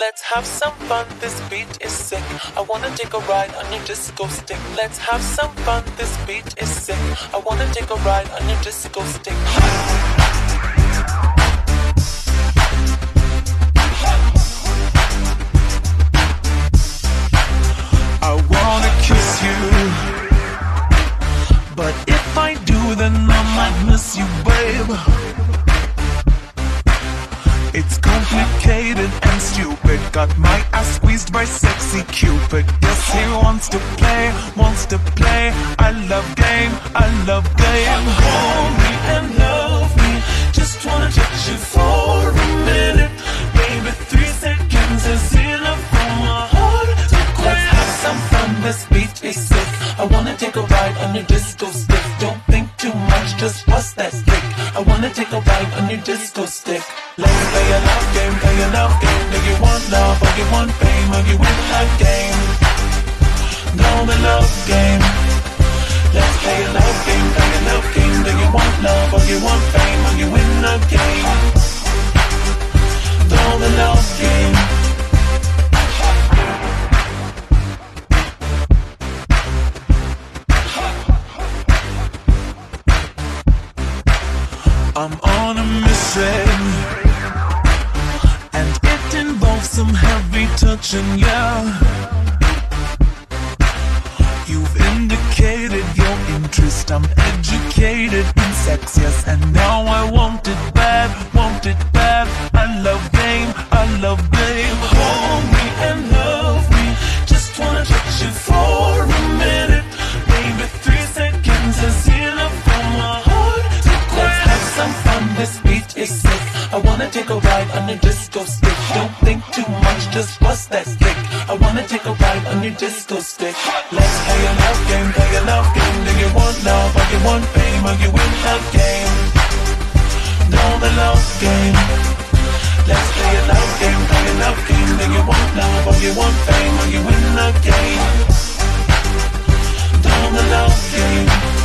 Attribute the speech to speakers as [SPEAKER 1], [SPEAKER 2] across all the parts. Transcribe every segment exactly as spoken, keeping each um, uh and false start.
[SPEAKER 1] Let's have some fun, this beat is sick. I wanna take a ride on your disco stick. Let's have some fun, this beat is sick. I wanna take a ride on your disco stick. I wanna kiss you, but if I do, then I might miss you, babe. It's complicated and stupid. Got my ass squeezed by sexy Cupid. Guess he wants to play, wants to play. I love game, I love game. Hold me and love me. Just wanna touch you for a minute. Baby, three seconds is enough for my heart to quit. Let's have some fun, this beat is sick. I wanna take a ride on your disco stick. Don't think too much, just bust that stick. I wanna take a ride on your disco stick. Let's play a love game, play a love game. Do you want love or you want fame or you win a game? Know the love game. Let's play a love game, play a love game. Do you want love or you want fame or you win a game? Know the love game. I'm on a mission, and it involves some heavy touching, yeah. You've indicated your interest, I'm educated in sex, yes. And now I want it bad, want it bad. I love game, I love game. Hold me and love me. Just wanna touch you for a minute. Maybe three seconds is enough for my heart to quit. Let's have some fun, this beat is sick. I wanna take a ride on your disco stick. Don't think too much, just bust that stick. I wanna take a ride on your disco stick. Let's play a love game, play a love game. Do you want love or you want fame or you win a game? Know the love game. Let's play a love game, play a love game. Do you want love or you want fame or you win a game? Know the love game.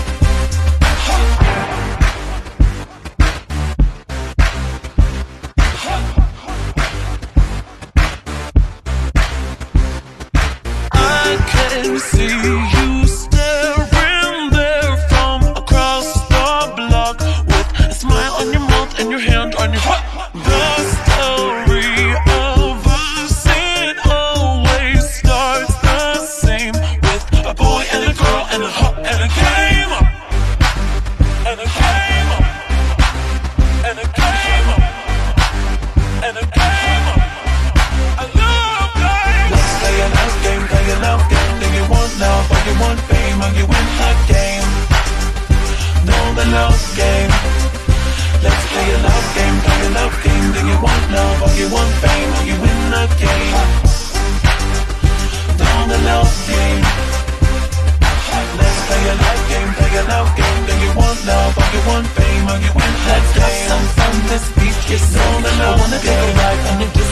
[SPEAKER 1] I see you staring there from across the block, with a smile on your mouth and your hand on your heart. The story of us, it always starts the same, with a boy and a girl and a hot and a game, and a game, and a game, and a game. I love game. Let's play a love game, play a love game. Love or you want fame or you win a game? Know the love game. Let's play a love game, play a love game. Do you want love or you want fame or you win a game? Know the love game. Let's play a love game, play a love game. Do you want love or you want fame or you win a game? Let's have some fun, this beat is on the love. I wanna take a ride on your